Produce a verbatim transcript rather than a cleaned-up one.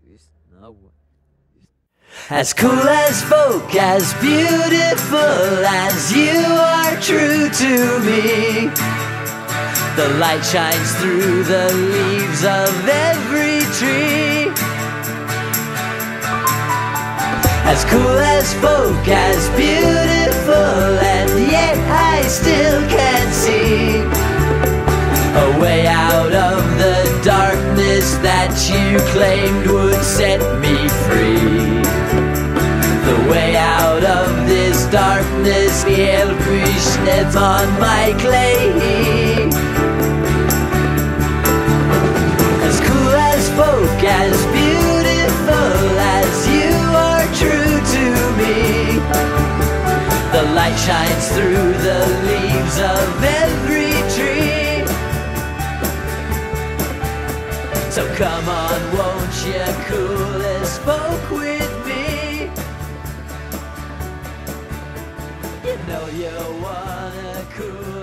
As cool as folk, as beautiful as you are true to me. The light shines through the leaves of every tree. As cool as folk, as beautiful, and yet I still can't see a way out of the darkness that you claimed would set me free. The way out of this darkness, El Krishnet's on my clay. As cool as folk, as beautiful as you are true to me. The light shines through the leaves of every tree. So come on, won't you cool as folk with me? You know you wanna cool